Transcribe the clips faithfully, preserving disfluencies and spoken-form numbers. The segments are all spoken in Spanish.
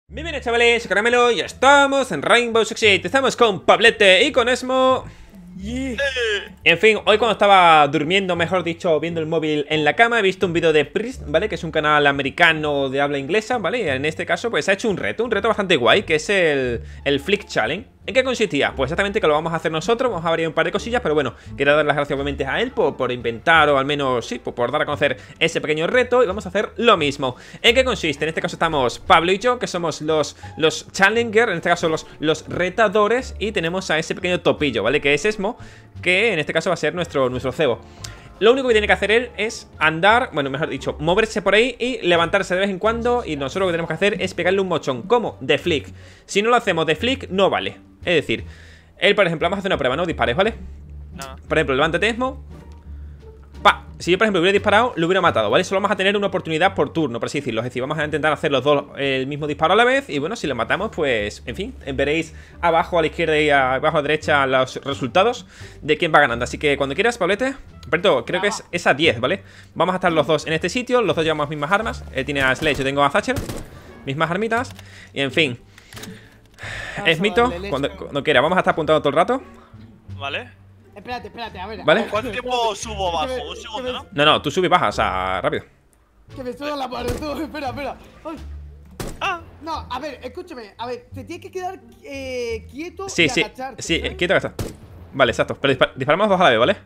Bienvenidos chavales, soy Caramelo y estamos en Rainbow Six Siege. Estamos con Pablete y con Esmo. Yeah. En fin, hoy cuando estaba durmiendo, mejor dicho, viendo el móvil en la cama, he visto un vídeo de Priest, ¿vale? Que es un canal americano de habla inglesa, ¿vale? Y en este caso pues ha hecho un reto, un reto bastante guay, que es el, el Flick Challenge. ¿En qué consistía? Pues exactamente que lo vamos a hacer nosotros, vamos a abrir un par de cosillas, pero bueno, quiero dar las gracias obviamente a él por, por inventar, o al menos, sí, por, por dar a conocer ese pequeño reto, y vamos a hacer lo mismo. ¿En qué consiste? En este caso estamos Pablo y yo, que somos los, los Challenger, en este caso los, los retadores, y tenemos a ese pequeño topillo, ¿vale? Que es Esmo, que en este caso va a ser nuestro, nuestro cebo. Lo único que tiene que hacer él es andar, bueno, mejor dicho, moverse por ahí y levantarse de vez en cuando. Y nosotros lo que tenemos que hacer es pegarle un mochón. ¿Cómo? De flick. Si no lo hacemos de flick, no vale. Es decir, él, por ejemplo, vamos a hacer una prueba, no dispares, ¿vale? No. Por ejemplo, levántate, Esmo. Pa. Si yo, por ejemplo, hubiera disparado, lo hubiera matado, ¿vale? Solo vamos a tener una oportunidad por turno, por así decirlo. Es decir, vamos a intentar hacer los dos el mismo disparo a la vez. Y bueno, si lo matamos, pues, en fin, veréis abajo a la izquierda y abajo a la derecha los resultados de quién va ganando. Así que cuando quieras, Pablete. Perdón, creo que es, es a diez, ¿vale? Vamos a estar los dos en este sitio. Los dos llevamos las mismas armas. Él tiene a Sledge, yo tengo a Thatcher. Mismas armitas. Y en fin. Es mito, cuando, cuando quiera. Vamos a estar apuntando todo el rato. Vale. Espérate, espérate, a ver. ¿Vale? ¿Cuánto tiempo subo o bajo? ¿Un segundo, no? No, no, tú subes y bajas, o sea, rápido. Que me suena la mano, tú. Espera, espera. Ay. Ah. No, a ver, escúchame. A ver, te tienes que quedar eh, quieto sí, y sí, agacharte. Sí, ¿sabes? quieto que está. Vale, exacto. Pero dispar disparamos dos a la vez, ¿vale?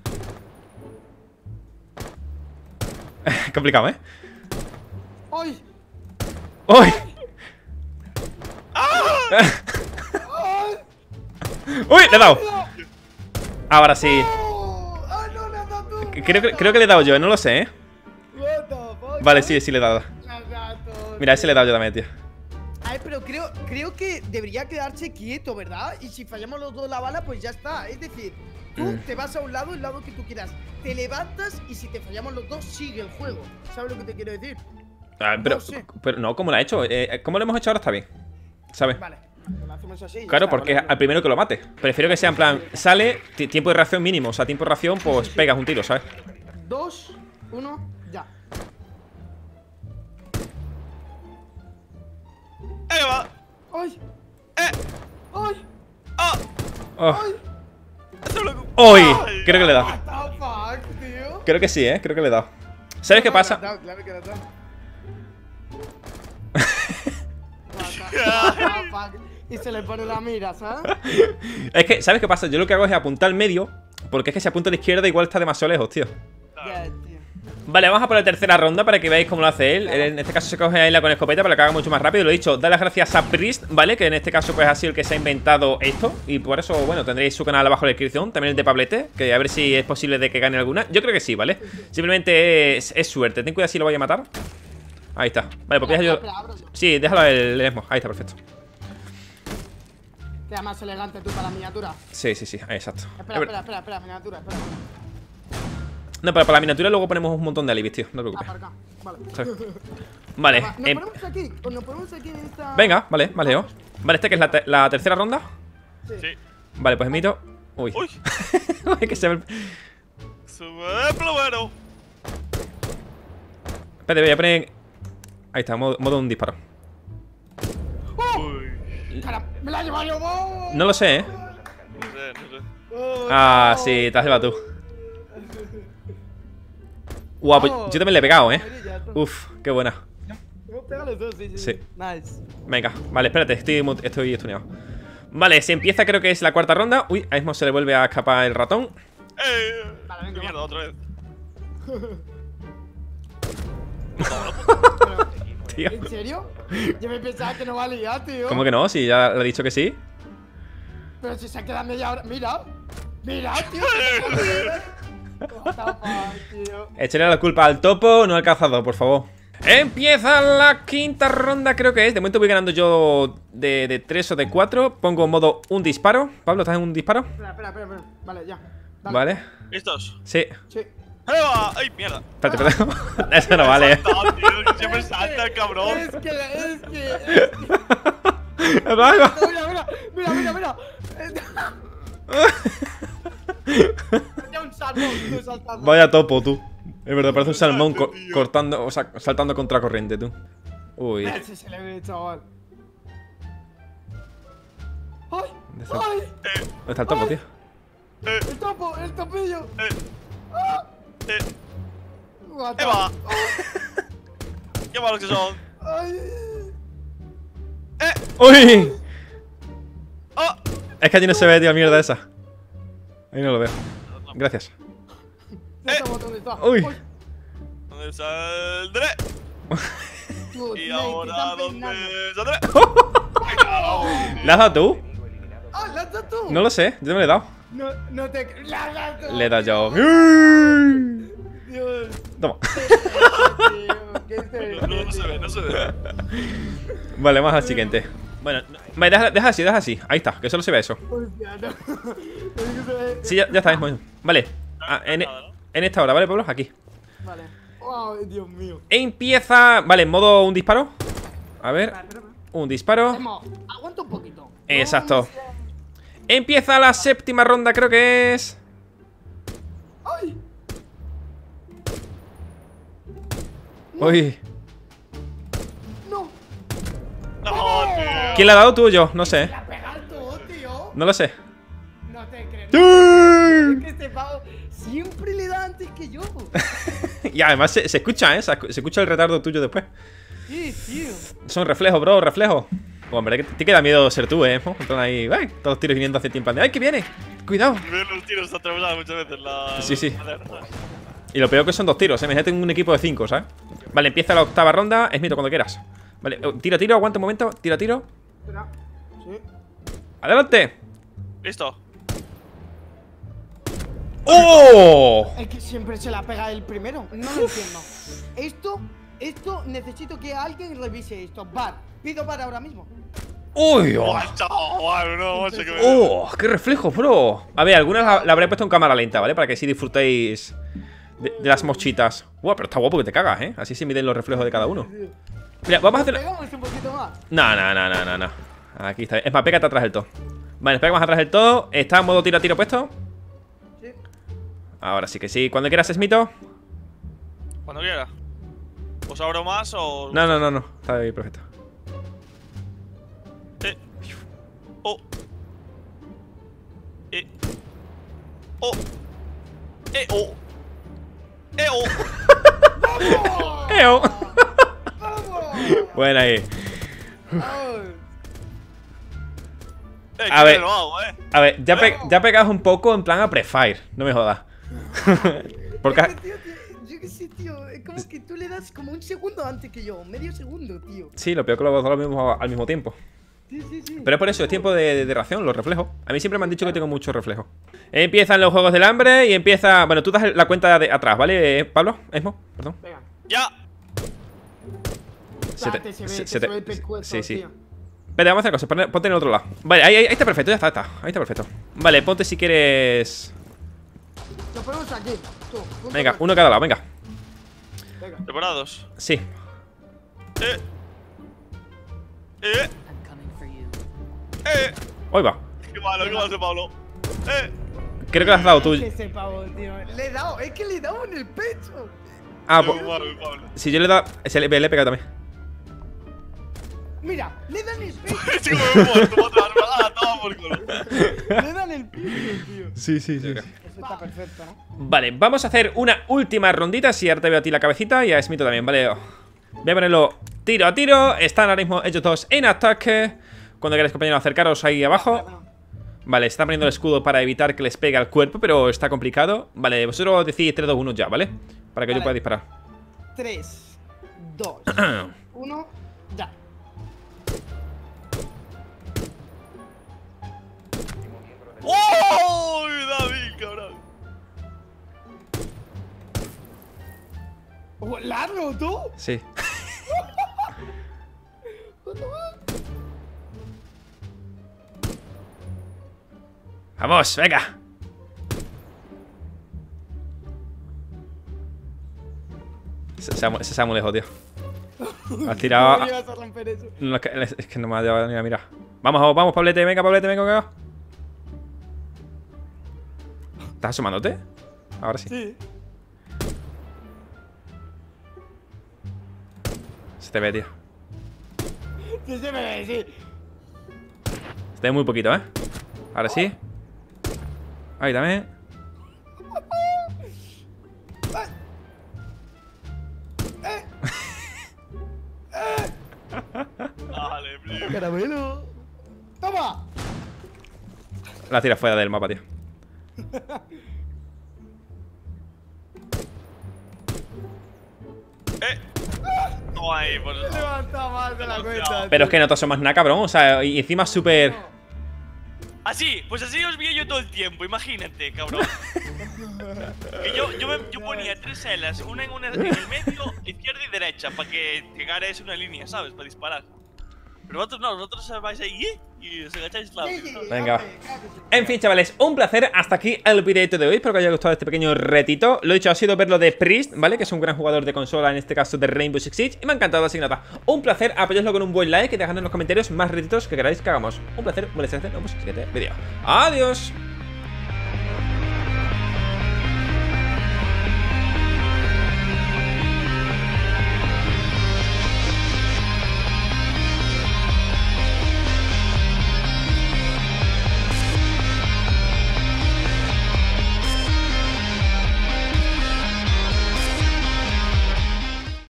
Complicado, ¿eh? ¡Ay! ¡Uy! ¡Ay! ¡Uy! Le he dado. Ahora sí. ¡Oh! ¡Ah, no, le has dado tú! Creo que, creo que le he dado yo, no lo sé, ¿eh? What the fuck, Vale, ¿sabes? sí, sí le he dado. Le has dado tú. Mira, ese le he dado yo también, tío. Ay, pero creo, creo que debería quedarse quieto, ¿verdad? Y si fallamos los dos la bala, pues ya está. Es decir, tú Mm. te vas a un lado, el lado que tú quieras. Te levantas y si te fallamos los dos, sigue el juego. ¿Sabes lo que te quiero decir? Ah, pero, No sé. pero no, ¿cómo lo ha hecho? Eh, ¿Cómo lo hemos hecho ahora? Está bien, ¿sabes? Vale, pues lo hacemos así. y ya Claro, está, porque ¿vale? al primero que lo mate. Prefiero que sea en plan, sale, tiempo de reacción mínimo. O sea, tiempo de reacción, pues pegas un tiro, ¿sabes? Dos, uno, ya. ¡Ahí va! ¡Ay! ¡Eh! ¡Ay! ¡Ah! Oh. ¡Ay! ¡Eso lo... ¡Uy! Ay, Creo que le he dado. What the fuck, tío. Creo que sí, ¿eh? Creo que le he dado. ¿Sabes qué No, no, pasa? no, claro que no, no. What the fuck. Y se le pone la mira, ¿sabes? Es que, ¿sabes qué pasa? Yo lo que hago es apuntar al medio. Porque es que si apunto a la izquierda igual está demasiado lejos, tío. Ya, tío. Vale, vamos a por la tercera ronda para que veáis cómo lo hace él. Él en este caso se coge ahí la con escopeta para que haga mucho más rápido. Lo he dicho, da las gracias a Priest, ¿vale? Que en este caso pues ha sido el que se ha inventado esto. Y por eso, bueno, tendréis su canal abajo en la descripción. También el de Pablete, que a ver si es posible de que gane alguna. Yo creo que sí, ¿vale? Simplemente es, es suerte. Ten cuidado si lo voy a matar. Ahí está. Vale, pues Espera, yo... espera, abro yo. Sí, déjalo el Esmo. Ahí está, perfecto. Queda más elegante tú para la miniatura. Sí, sí, sí, ahí, exacto. Espera, espera, espera, espera, miniatura, espera. No, pero para la miniatura luego ponemos un montón de alibis, tío. No te Ah, preocupes. para acá. Vale. ¿Sabes? Vale. Va, Nos eh, ponemos aquí, nos ponemos aquí en esta. venga, vale, vale, yo. Vale, este que es la, te la tercera ronda. Sí. Vale, pues emito. Uy. ¡Uy! Es que se ve. ¡Sube el plumero! Espérate, voy a poner. Ahí está, modo, modo un disparo. Uy. Cara, me la he llevado yo. ¡Oh! No lo sé, eh. No sé, no sé. Oh, Ah, no. sí, te has llevado tú. Guau, pues yo también le he pegado, eh. Uf, qué buena. Hemos pegado los dos, sí, sí. Sí. Nice. Venga, vale, espérate, estoy, mu- estoy estuneado. Vale, se empieza, creo que es la cuarta ronda. Uy, a Esmo se le vuelve a escapar el ratón. ¡Eh! Vale, venga, ¡Mierda, va. otra vez! Pero, Tío. ¿en serio? Yo me pensaba que no valía, tío. ¿Cómo que no? Si ya le he dicho que sí. Pero si se queda media hora. Mira. Mira, tío. What the fuck, tío. Echaré la culpa al topo, no al cazador, por favor. Empieza la quinta ronda, creo que es. De momento voy ganando yo de, de tres o de cuatro. Pongo modo un disparo. Pablo, ¿estás en un disparo? Espera, espera, espera, espera. Vale, ya. Dale. Vale. ¿Listos? Sí. Sí. ¡Ahí va! ¡Ay, mierda! Espérate, espérate. Eso no vale. Salta, tío, que siempre salta el cabrón. Es que, es que, es que. Ahí va. Mira, mira, mira, mira, mira. Ya un salmón, tú saltando. Vaya topo, tú. Es verdad, parece un salmón co Tío. cortando, o sea, saltando contra corriente, tú. Uy. Ese se le ve, chaval. ¡Ay! ¿Dónde está? ¡Ay! ¿Dónde está el topo, tío? Eh, ¡El topo! ¡El topillo! eh, ¡Ah! eh. What the- ¡Eva! ¡Qué malos que son! ¡Ay! ¡Eh! ¡Uy! ¡Oh! Es que allí no se ve, tío, mierda esa. Ahí no lo veo. Gracias. ¿Dónde está? ¿Dónde está? Uy. ¿Dónde saldré? Tú, ¿Y mate, ahora están dónde peinando. saldré? ¿Le has dado tú? ¡Ah, la has dado tú! No lo sé, yo no le he dado. No, no te... ¡La has dado tú! Le he dado yo. Dios. Toma. Tío, ¿qué te- No, no se ve, no se ve. Vale, vamos al siguiente. Bueno, no- vale, deja, deja así, deja así. Ahí está, que solo se ve eso. Hostia, no. Es que se ve- Sí, ya, ya está mismo. Vale. Ah, en, en esta hora, ¿vale, Pablo? Aquí. Vale. ¡Oh, Dios mío! Empieza. Vale, en modo un disparo. A ver. Espera, espera, espera. Un disparo. Emo, aguanta un poquito. Exacto. No, Empieza la séptima ronda, creo que es. ¡Ay! Uy. ¡No! No, tío. ¿Quién le ha dado, tú o yo? No sé. ¡La pegas tú, tío! No lo sé. No te creo. ¡Sí! Es que este pavo siempre le da antes que yo. Y además se, se escucha, ¿eh? Se, se escucha el retardo tuyo después. Sí, tío. Son reflejos, bro, reflejos. Oh, hombre, que te queda miedo ser tú, ¿eh? En plan ahí, ¡ay! Todos los tiros viniendo hacia ti en plan de, ¡ay, que viene! ¡Cuidado! Ver los tiros atravesados muchas veces la. Sí, sí. Joder. Y lo peor que son dos tiros, ¿eh? Me en un equipo de cinco, ¿sabes? Vale, empieza la octava ronda. Esmito, cuando quieras. Vale, eh, tiro, tiro, aguanta un momento. Tiro, tiro. Espera. Sí. ¡Adelante! Listo. ¡Oh! Es que siempre se la pega el primero. No lo entiendo. Esto, esto, necesito que alguien revise esto. Bar, pido bar ahora mismo. ¡Uy! ¡Oh! ¡Oh, chaval! No, no sé qué me. ¡Oh! ¡Qué reflejo, bro! A ver, algunas la, la habré puesto en cámara lenta, ¿vale? Para que sí disfrutéis de, de las mochitas. ¡Wow! Pero está guapo que te cagas, ¿eh? Así se miden los reflejos de cada uno. Mira, vamos a hacer... Pegamos un poquito más. No, no, no, no, no, no. Aquí está. Es más, pégate atrás del todo. Vale, pega más atrás del todo. Está en modo tiro a tiro puesto. Sí. Ahora sí que sí. Cuando quieras, Esmito. Cuando quiera. ¿Os abro más o.? No, no, no, no. Está ahí, perfecto. Eh. Oh. Eh. Oh. Eh. Oh. Eh. Oh. ¡Vamos! ¡Eo! ¡Vamos! Buena ahí. Ay. Eh, A que ver. lo hago, eh. A ver, ya, pe ya pegas un poco en plan a prefire. No me jodas. Porque... Es que, tío, tío, yo qué sé, tío. Es como que tú le das como un segundo antes que yo. Medio segundo, tío. Sí, lo peor que lo hago lo mismo al mismo tiempo. Sí, sí, sí. Pero es por eso, es tiempo de, de reacción, los reflejos. A mí siempre me han dicho que tengo mucho reflejo. Empiezan los juegos del hambre y empieza... Bueno, tú das la cuenta de atrás, ¿vale, Pablo? Esmo, perdón. Venga. Ya. Se te- Date, se ve, se- se se te- ve el pescuezo, sí, sí. tío. Espera, vamos a hacer cosas. Ponte ponte en el otro lado. Vale, ahí, ahí, ahí está perfecto, ya está, está. Ahí está perfecto. Vale, ponte si quieres. Lo ponemos aquí. Tú, punto Venga, aquí. uno a cada lado, venga. Venga. ¿Preparados? Sí. Eh. Eh. I'm coming for you. Eh. Hoy va. Qué malo, qué malo ese Pablo. Eh. Creo que lo has dado tú. Es que ese pavo, tío. Le he dado, es que le he dado en el pecho. Ah, Qué pues. malo, Pablo. Si yo le he dado. Se le, le he pegado también. Mira, le dan el pecho. Sí, me he muerto para atrás. Ah, toma por culo. Le dan el pecho, tío. Sí, sí, sí. Eso está perfecto, ¿no? Vale, vamos a hacer una última rondita. Si ahora te veo a ti la cabecita y a Smito también, vale. Voy a ponerlo tiro a tiro. Están ahora mismo ellos dos en ataque. Cuando queráis, compañeros, acercaros ahí abajo. Vale, se está poniendo el escudo para evitar que les pegue al cuerpo, pero está complicado. Vale, vosotros decís tres, dos, uno ya, ¿vale? Para que Vale. yo pueda disparar. tres, dos, uno, ya. ¡Oh! David, cabrón. Oh, ¿largo tú? Sí. Vamos, venga. Se, se, ha, mu- se ha muy lejos, tío. Has tirado. ¿Cómo ibas a romper eso? No, es, que, es que no me ha llevado ni a mirar. Vamos, vamos, Pablete, venga, Pablete, venga, venga. ¿Estás asomándote? Ahora sí. Sí. Se te ve, tío. Sí, se me ve, sí. Se De muy poquito, ¿eh? Ahora sí. Ahí también. Vale, bro. Caramelo. ¡Toma! La tira fuera del mapa, tío. Eh. No hay, por eso. Levanta más de la cuenta. Pero es que nosotros somos nada, cabrón. O sea, y encima súper... Así, pues así os vi yo todo el tiempo, imagínate, cabrón. Que yo, yo, me, yo ponía tres L's, una en, una en el medio, izquierda y derecha, para que llegara a una línea, ¿sabes? Para disparar. Pero vosotros no, vosotros vais ahí y os agacháis la. Venga. En fin, chavales, un placer. Hasta aquí el videito de hoy. Espero que os haya gustado este pequeño retito. Lo dicho, ha sido verlo de Priest, ¿vale? Que es un gran jugador de consola, en este caso de Rainbow Six Siege. Y me ha encantado, así que nada. Un placer, apoyadlo con un buen like y dejadme en los comentarios más retitos que queráis que hagamos. Un placer, muchas gracias. Nos vemos en el siguiente vídeo. Adiós.